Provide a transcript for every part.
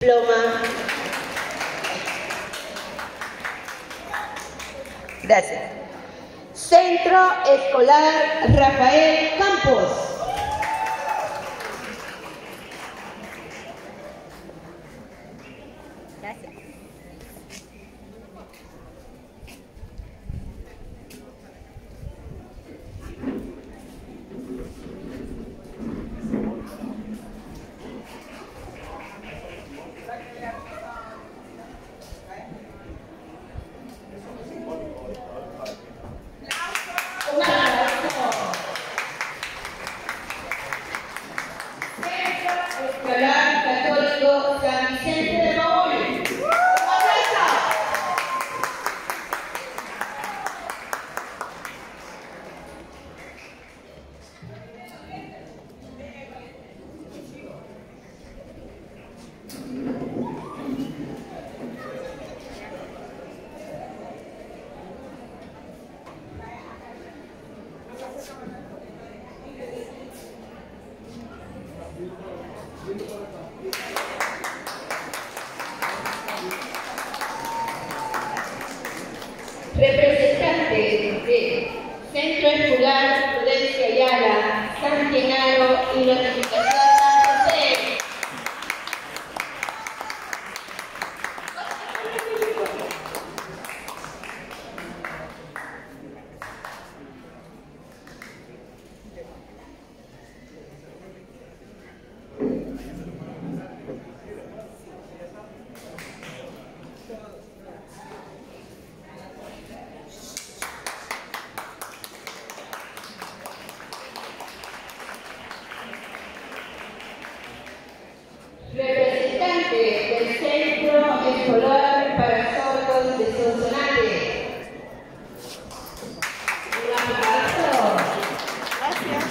Ploma. Gracias. Centro Escolar Rafael Campos. Gracias. Representante de Centro Escolar Prudencia Ayala, San Genaro y Notificación San José. Representante del Centro Escolar para Sordos de Sonsonate. Un aplauso. Gracias.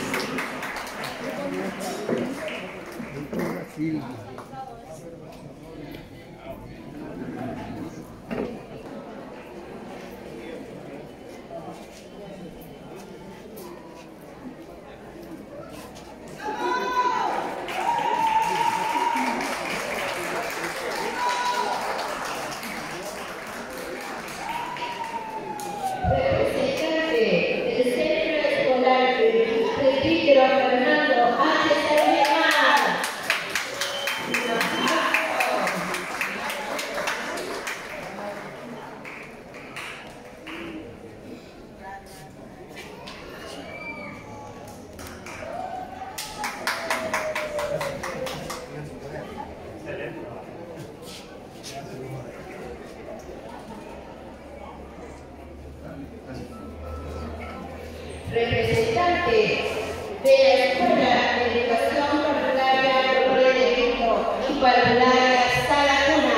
Representante de la Escuela de Educación Parvularia Dolores de Cristo y Parvularia Sala Cuna.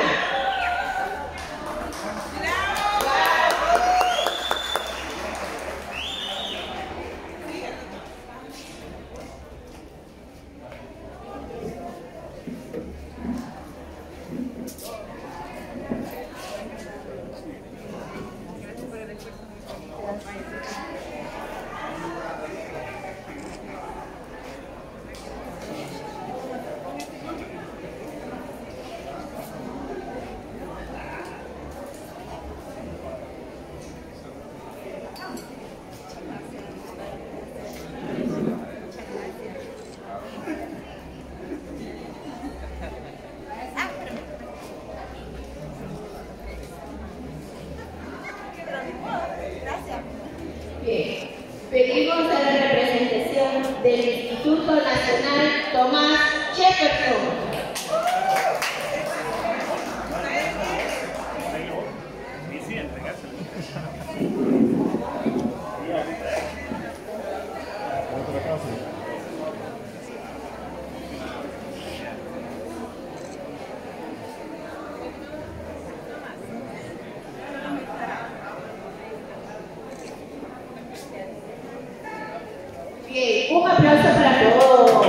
Bien, pedimos a la representación del Instituto Nacional Tomás Jefferson. Bien, un aplauso para todos.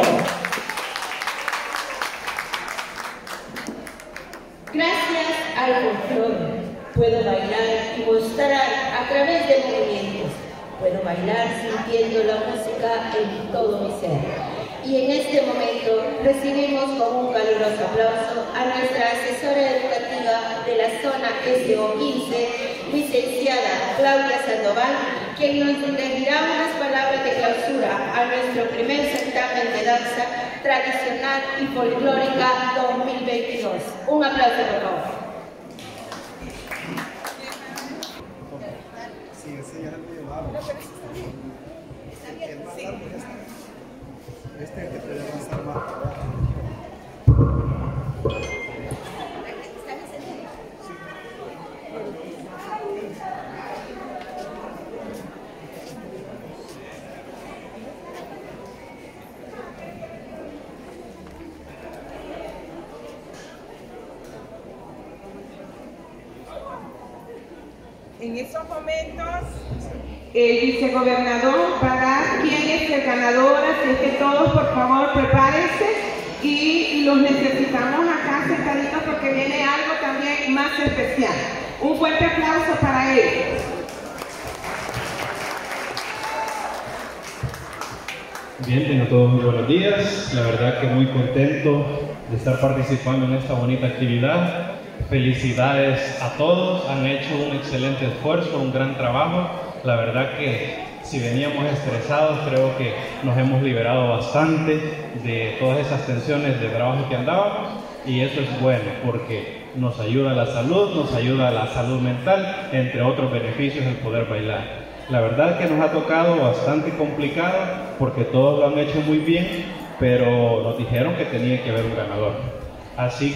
Gracias al folclore puedo bailar y mostrar a través de movimientos. Puedo bailar sintiendo la música en todo mi ser. Y en este momento recibimos con un caluroso aplauso a nuestras de la zona SO15, licenciada Claudia Sandoval, quien nos dirigirá unas palabras de clausura a nuestro primer certamen de danza tradicional y folclórica 2022. Un aplauso, por favor. Este es el que puede avanzar más. En estos momentos, el vicegobernador va a dar quién es el ganador, así es que todos por favor prepárense y los necesitamos acá sentaditos porque viene algo también más especial. Un fuerte aplauso para él. Bien, tengo todos muy buenos días. La verdad que muy contento de estar participando en esta bonita actividad. Felicidades a todos, han hecho un excelente esfuerzo, un gran trabajo. La verdad que si veníamos estresados, creo que nos hemos liberado bastante de todas esas tensiones de trabajo que andábamos, y eso es bueno porque nos ayuda a la salud mental, entre otros beneficios el poder bailar. La verdad que nos ha tocado bastante complicado porque todos lo han hecho muy bien, pero nos dijeron que tenía que haber un ganador. Así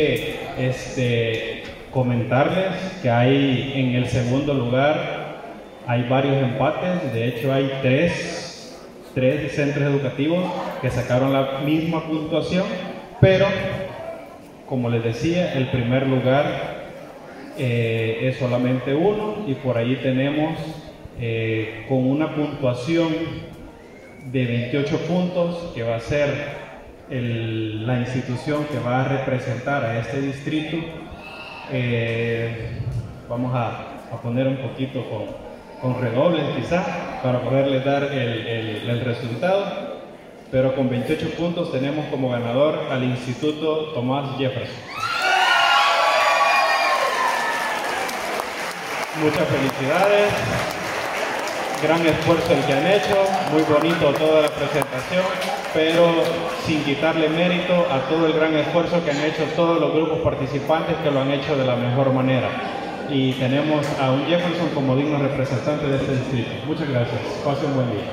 que comentarles que hay en el segundo lugar hay varios empates. De hecho hay tres centros educativos que sacaron la misma puntuación, pero como les decía, el primer lugar es solamente uno, y por ahí tenemos con una puntuación de 28 puntos, que va a ser la institución que va a representar a este distrito. Vamos a poner un poquito con redobles quizás para poderles dar el resultado, pero con 28 puntos tenemos como ganador al Instituto Thomas Jefferson. Muchas felicidades, gran esfuerzo el que han hecho, muy bonito toda la presentación, pero sin quitarle mérito a todo el gran esfuerzo que han hecho todos los grupos participantes, que lo han hecho de la mejor manera. Y tenemos a un Jefferson como digno representante de este distrito. Muchas gracias. Pasen un buen día.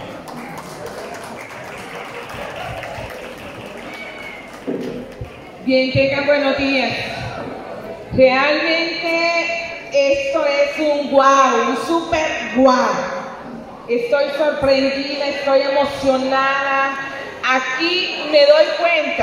Bien, tengan buenos días. Realmente esto es un guau, un super guau. Estoy sorprendida, estoy emocionada. Aquí me doy cuenta.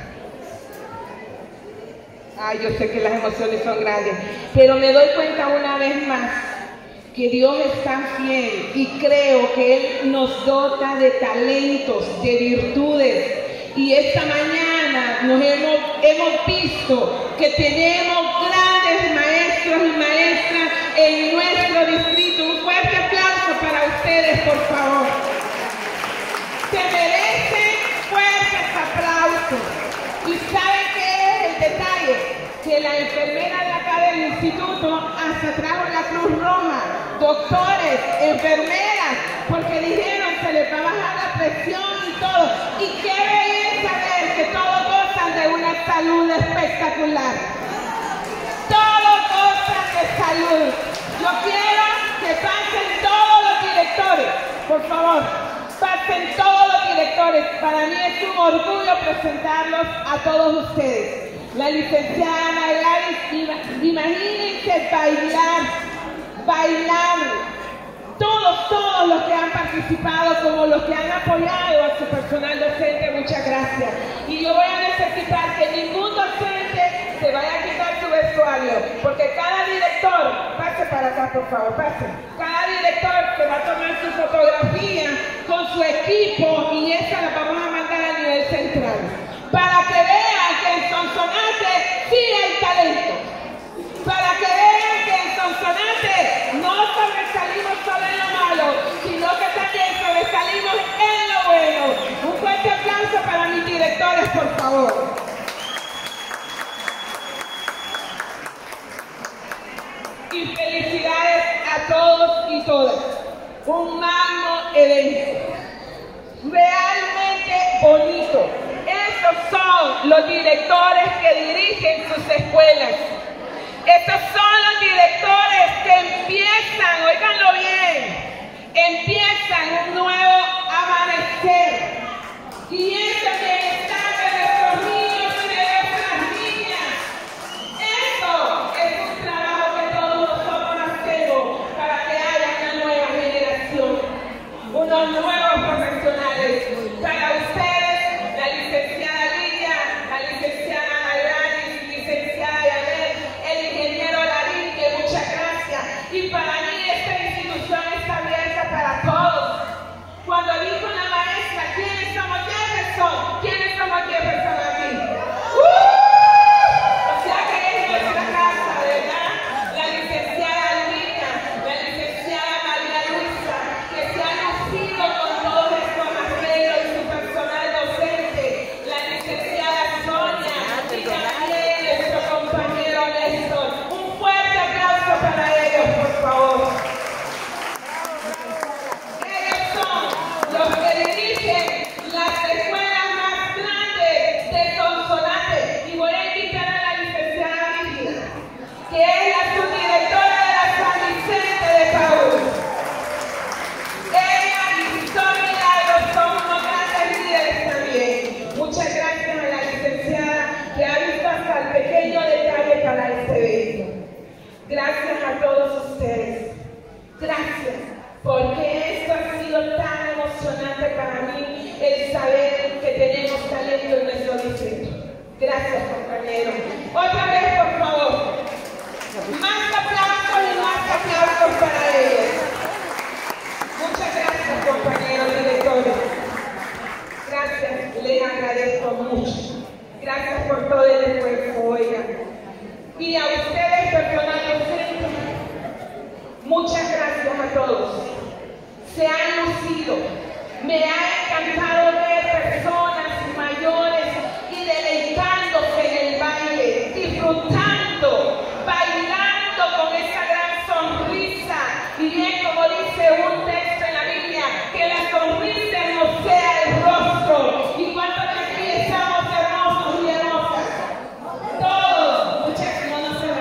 Ay, yo sé que las emociones son grandes, pero me doy cuenta una vez más que Dios es tan fiel, y creo que Él nos dota de talentos, de virtudes. Y esta mañana nos hemos visto que tenemos grandes maestros y maestras en nuestro distrito. Un fuerte aplauso para ustedes, por favor. Se merecen fuertes aplausos. ¿Y saben qué es el detalle? Que la enfermera de acá del instituto hasta trajo la Cruz Roja, doctores, enfermeras, porque dijeron se les va a bajar la presión y todo. Y qué belleza ver que todos gozan de una salud espectacular. Todos gozan de salud. Yo quiero que pasen todos los directores, por favor. Pasen todos los directores. Para mí es un orgullo presentarlos a todos ustedes. La licenciada Gladys, imagínense bailar. Todos los que han participado, como los que han apoyado a su personal docente, muchas gracias. Y yo voy a necesitar que ningún docente se vaya a quitar su vestuario, porque cada director, pase para acá por favor, pase. Cada director se va a tomar su fotografía con su equipo, y esa la vamos a mandar a nivel central, para que vean que en Sonsonate sí hay talento, para que vean que en Sonsonate no sobresalimos solo en lo malo, sino que también sobresalimos en lo bueno. Un fuerte aplauso para mis directores, por favor. y felicidades a todos y todas. Un magno evento, realmente bonito. Estos son los directores que dirigen sus escuelas. Estos son los directores que empiezan, óiganlo bien, empiezan un nuevo amanecer. Y ese bienestar de nuestros niños y de nuestras niñas. Esto es un trabajo que todos nosotros hacemos para que haya una nueva generación, unos nuevos profesionales. Para ustedes, la licenciada Lidia, la licenciada Mayranis, licenciada Yanet, el ingeniero Larín, que muchas gracias. Y para mí esta institución está abierta para todos. Cuando dijo la maestra, ¿quiénes somos Jefferson? ¿Quiénes somos Jefferson aquí? O sea que es nuestra casa, ¿verdad? La licenciada Lina, la licenciada María Luisa, que se ha nacido con todos estos arreglos y su personal docente, la licenciada Sonia y también nuestro compañero Néstor. Un fuerte aplauso para ellos, por favor. Los que dirigen las escuelas más grandes de Sonsonate. Y voy a invitar a la licenciada Lígida, que es la subdirectora de la San Vicente de Paúl. Ella y Son Milagros son unos grandes líderes también. Muchas gracias a la licenciada que ha visto hasta el pequeño detalle para este evento. Gracias a todos ustedes. Gracias. Porque esto ha sido tan emocionante para mí, el saber que tenemos talento en nuestro distrito. Gracias, compañeros. Otra vez, por favor. Más aplausos y más aplausos para ellos. Muchas gracias, compañeros directores. Gracias, les agradezco mucho. Gracias por todo el esfuerzo, oigan. Y a ustedes, personal docente, muchas gracias a todos. Se han lucido. Me ha encantado ver personas mayores y deleitándose en el baile, disfrutando, bailando con esa gran sonrisa. Y bien, como dice un texto en la Biblia, que la sonrisa no sea el rostro. ¿Y cuántos de aquí estamos hermosos y hermosas? Todos. Muchachos, no se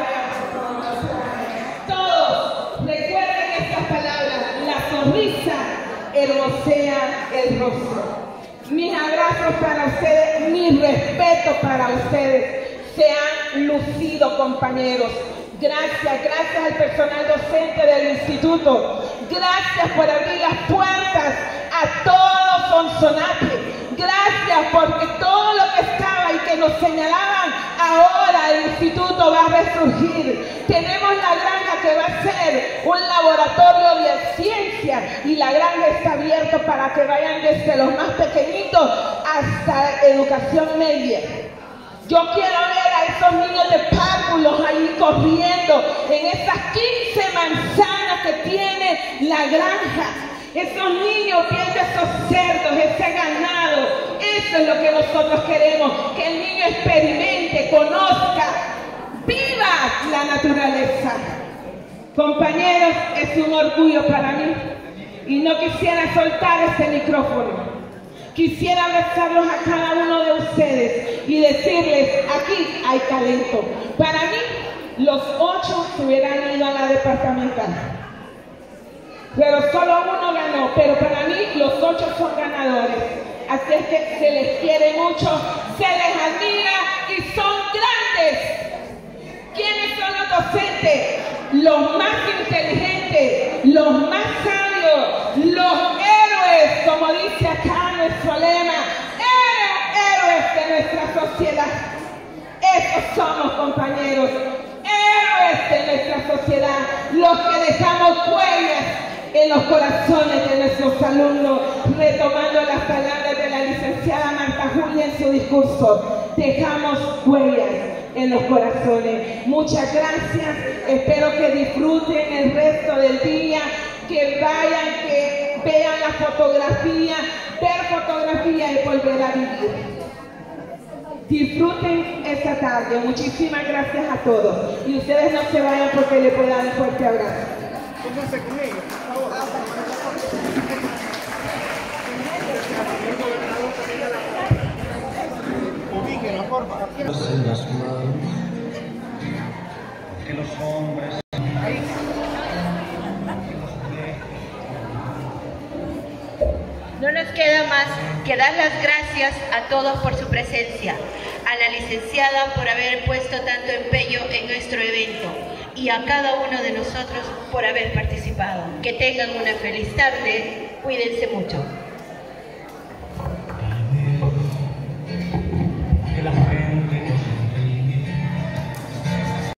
vayan. Todos. Recuerden estas palabras. La sonrisa hermosea el rostro. Mis abrazos para ustedes, mi respeto para ustedes. Se han lucido, compañeros. Gracias al personal docente del instituto. Gracias por abrir las puertas a todo Sonsonate. Gracias porque todo lo que estaba y que nos señalaban, ahora el instituto va a resurgir. Tenemos la granja que va a ser un laboratorio de ciencia y la granja está abierta para que vayan desde los más pequeñitos hasta educación media. Yo quiero ver a esos niños de párvulos ahí corriendo en esas 15 manzanas que tiene la granja. Esos niños viendo esos cerdos, ese ganado. Eso es lo que nosotros queremos, que el niño experimente, conozca, viva la naturaleza. Compañeros, es un orgullo para mí y no quisiera soltar este micrófono. Quisiera abrazarlos a cada uno de ustedes y decirles, aquí hay talento. Para mí, los 8 se hubieran ido a la departamental. Pero solo uno ganó, pero para mí los 8 son ganadores. Así es que se les quiere mucho, se les admira y son grandes. ¿Quiénes son los docentes? Los más inteligentes, los más sabios, los héroes, como dice acá nuestro lema, héroes de nuestra sociedad. Esos somos, compañeros, héroes de nuestra sociedad, los que dejamos huellas en los corazones de nuestros alumnos, retomando las palabras de la licenciada Marta Julia en su discurso. Dejamos huellas en los corazones. Muchas gracias, espero que disfruten el resto del día, que vayan, que vean la fotografía, ver fotografía y volver a vivir. Disfruten esta tarde. Muchísimas gracias a todos. Y ustedes no se vayan porque les puedo dar un fuerte abrazo. Pónganse con ellos, por favor. Ubiquen la forma. En las manos, que los hombres No nos queda más que dar las gracias a todos por su presencia, a la licenciada por haber puesto tanto empeño en nuestro evento y a cada uno de nosotros por haber participado. Que tengan una feliz tarde, cuídense mucho.